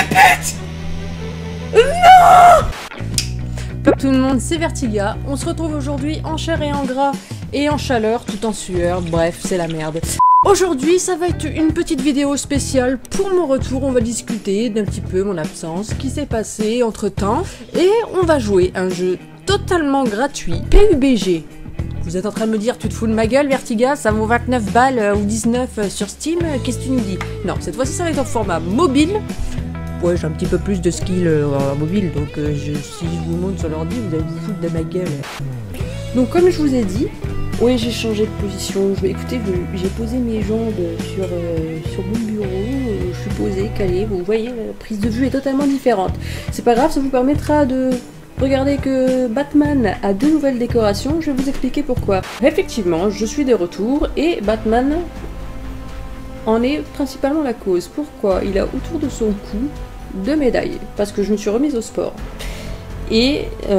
pute! Comme tout le monde, c'est Vertiga. On se retrouve aujourd'hui en chair et en gras et en chaleur, tout en sueur. Bref, c'est la merde. Aujourd'hui, ça va être une petite vidéo spéciale pour mon retour. On va discuter d'un petit peu mon absence, ce qui s'est passé entre temps. Et on va jouer un jeu totalement gratuit, PUBG. Vous êtes en train de me dire, tu te fous de ma gueule, Vertiga, ça vaut 29 balles ou 19 sur Steam, qu'est-ce que tu nous dis? Non, cette fois-ci, ça va être en format mobile. Ouais, j'ai un petit peu plus de skill mobile, donc si je vous montre sur l'ordi, vous allez vous foutre de ma gueule. Donc comme je vous ai dit, oui, j'ai changé de position. Écoutez, j'ai posé mes jambes sur mon bureau, je suis posée, calée, vous voyez, la prise de vue est totalement différente. C'est pas grave, ça vous permettra de regarder que Batman a 2 nouvelles décorations, je vais vous expliquer pourquoi. Effectivement, je suis de retour et Batman en est principalement la cause. Pourquoi? Il a autour de son cou 2 médailles, parce que je me suis remise au sport. Et je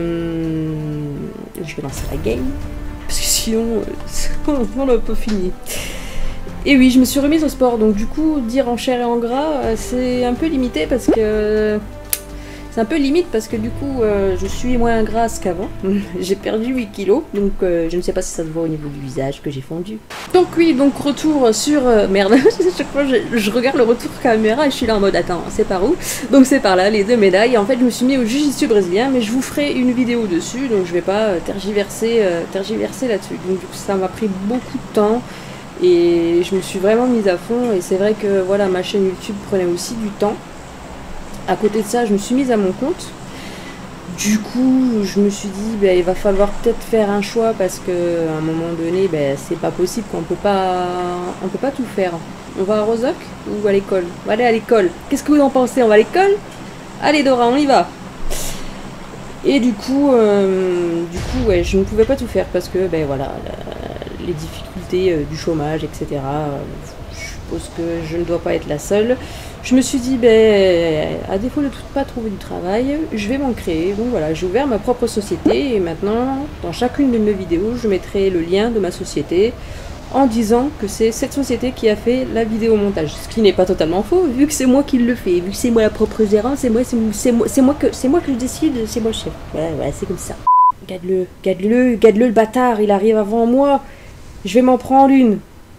vais lancer la game, parce que sinon on n'a pas fini. Et oui, je me suis remise au sport, donc du coup, dire en chair et en gras, c'est un peu limité, parce que... C'est un peu limite parce que du coup je suis moins grasse qu'avant. J'ai perdu 8 kilos, donc je ne sais pas si ça se voit au niveau du visage que j'ai fondu. Donc oui, donc retour sur... merde, chaque fois je regarde le retour caméra et je suis là en mode attends, c'est par où? Donc c'est par là, les 2 médailles. En fait je me suis mis au jiu-jitsu brésilien, mais je vous ferai une vidéo dessus, donc je vais pas tergiverser là-dessus. Donc du coup ça m'a pris beaucoup de temps. Et je me suis vraiment mise à fond, et c'est vrai que voilà, ma chaîne YouTube prenait aussi du temps. À côté de ça, je me suis mise à mon compte. Du coup, je me suis dit, il va falloir peut-être faire un choix parce qu'à un moment donné, c'est pas possible, qu'on peut pas tout faire. On va à Rozoc ou à l'école? On va aller à l'école. Qu'est-ce que vous en pensez? On va à l'école? Allez Dora, on y va. Et du coup, ouais, je ne pouvais pas tout faire parce que, voilà, les difficultés du chômage, etc. Je suppose que je ne dois pas être la seule. Je me suis dit, à défaut de pas trouver du travail, je vais m'en créer. Donc voilà, j'ai ouvert ma propre société et maintenant, dans chacune de mes vidéos, je mettrai le lien de ma société en disant que c'est cette société qui a fait la vidéo montage. Ce qui n'est pas totalement faux, vu que c'est moi qui le fais, vu que c'est moi la propre gérante, c'est moi que je décide, c'est moi le chef. Voilà, c'est comme ça. Garde-le le bâtard, il arrive avant moi. Je vais m'en prendre une.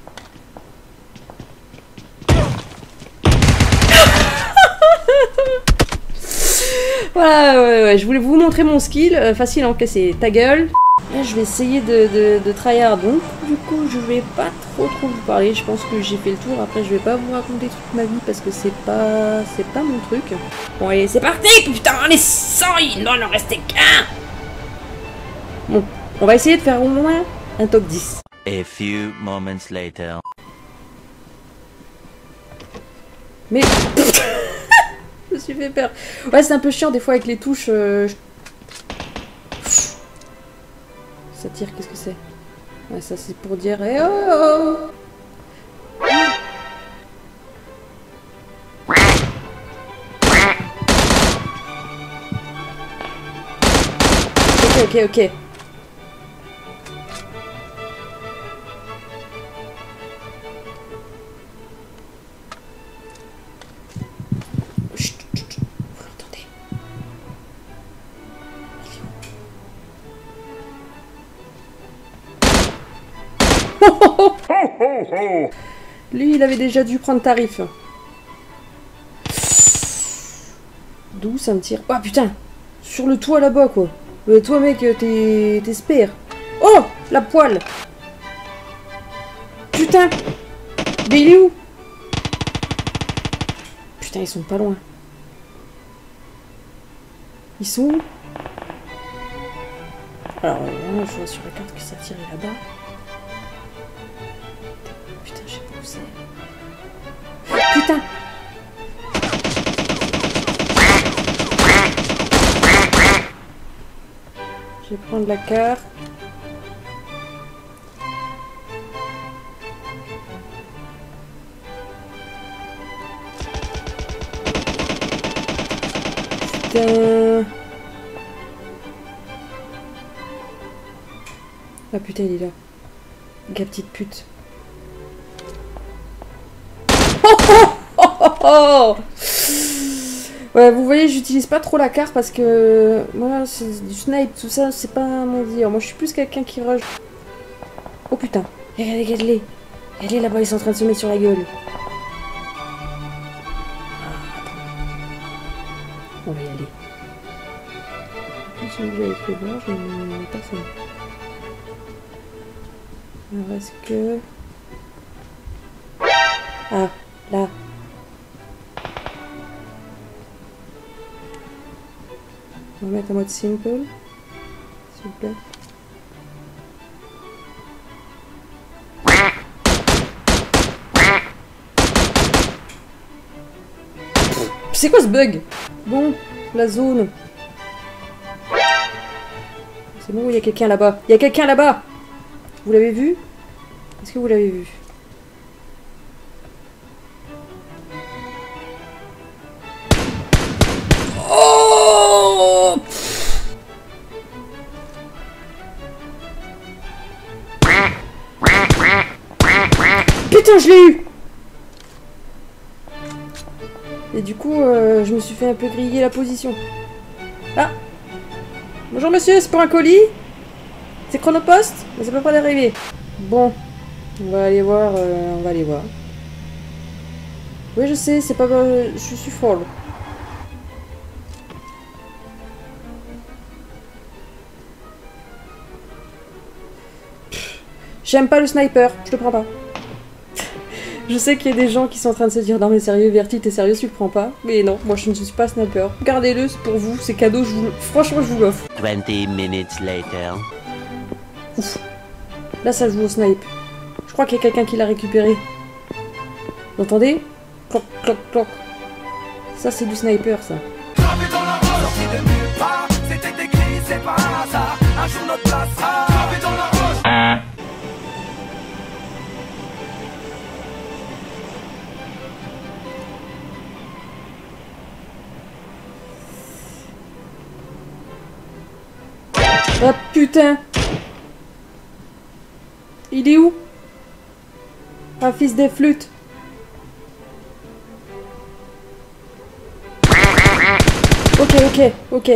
Voilà, ouais, je voulais vous montrer mon skill, facile à encaisser, ta gueule. Là, je vais essayer de tryhard, donc du coup je vais pas trop vous parler, je pense que j'ai fait le tour. Après je vais pas vous raconter toute ma vie parce que c'est pas mon truc. Bon allez, c'est parti, putain, les 100, il n'en restait qu'un. Bon, on va essayer de faire au moins un top 10. A few moments later. Mais... je me suis fait peur. Ouais, c'est un peu chiant des fois avec les touches. Ça tire, qu'est-ce que c'est? Ouais, ça c'est pour dire... Eh oh, oh. Ok. Lui, il avait déjà dû prendre tarif. D'où ça me tire? Oh putain! Sur le toit là-bas, quoi. Toi, mec, t'es spare. Oh! La poêle! Putain! Mais il est où? Putain, ils sont pas loin. Ils sont où? Alors, je vois sur la carte que ça tire là-bas. Putain, je sais pas où c'est. Putain! Je vais prendre la carte. Putain! Ah putain, il est là. La petite pute. Oh oh oh oh oh oh. Ouais, vous voyez, j'utilise pas trop la carte parce que... Moi, c'est du snipe, tout ça, c'est pas mon dire. Moi, je suis plus quelqu'un qui rush. Oh putain. Regardez, regardez-les. Regardez là-bas, ils sont en train de se mettre sur la gueule. On va y aller. Celui que j'avais cru voir, je n'ai personne. Alors, est-ce que... Ah, là. On va mettre en mode simple. S'il vous plaît. C'est quoi ce bug? Bon, la zone. C'est bon, il y a quelqu'un là-bas. Il y a quelqu'un là-bas. Vous l'avez vu? Est-ce que vous l'avez vu? Oh! Putain, je l'ai eu! Et du coup, je me suis fait un peu griller la position. Ah! Bonjour monsieur, c'est pour un colis? C'est Chronopost? Mais ça peut pas arriver. Bon, on va aller voir, on va aller voir. Oui, je sais, c'est pas... je suis folle. J'aime pas le sniper, je le prends pas. Je sais qu'il y a des gens qui sont en train de se dire non mais sérieux, Verti, t'es sérieux, tu le prends pas? Mais non, moi je ne suis pas sniper. Gardez-le, c'est pour vous, c'est cadeau, je vous... franchement je vous l'offre. 20 minutes later. Ouf. Là ça joue au snipe. Je crois qu'il y a quelqu'un qui l'a récupéré. Vous entendez? Cloc, cloc, cloc. Ça c'est du sniper ça. Ah putain! Il est où? Un fils des flûtes! Ok, ok, ok.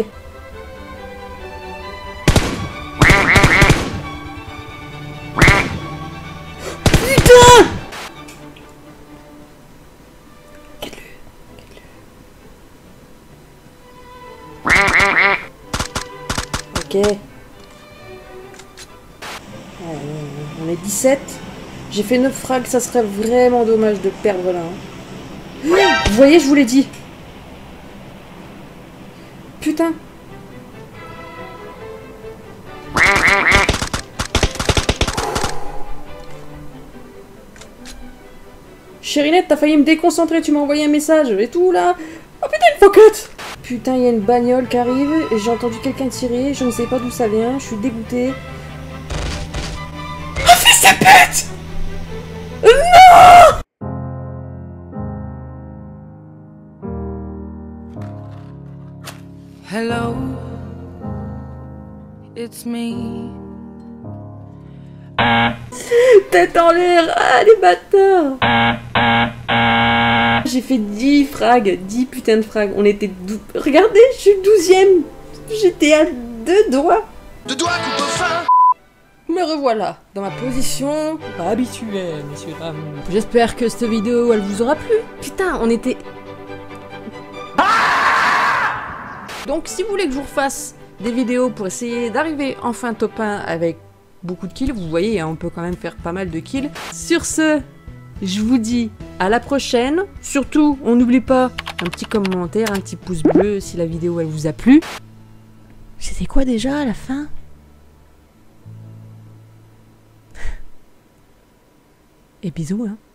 Putain! Ok. On est 17. J'ai fait 9 frags, ça serait vraiment dommage de perdre là. Vous voyez, je vous l'ai dit. Putain. Chérinette, t'as failli me déconcentrer, tu m'as envoyé un message et tout là. Oh putain, une focotte. Putain, il y a une bagnole qui arrive et j'ai entendu quelqu'un tirer, je ne sais pas d'où ça vient, je suis dégoûtée. Oh fils de pute! Non! Hello, it's me. Tête en l'air, ah les bâtards! J'ai fait 10 frags, 10 putains de frags, on était 12... Regardez, je suis 12ème! J'étais à 2 doigts! 2 doigts coupe fin! Me revoilà, dans ma position habituelle, messieurs dames. J'espère que cette vidéo, elle vous aura plu. Putain, on était... Donc si vous voulez que je vous refasse des vidéos pour essayer d'arriver en fin top 1 avec beaucoup de kills, vous voyez, hein, on peut quand même faire pas mal de kills. Sur ce, je vous dis à la prochaine. Surtout, on n'oublie pas un petit commentaire, un petit pouce bleu si la vidéo elle vous a plu. C'était quoi déjà à la fin? Et bisous, hein.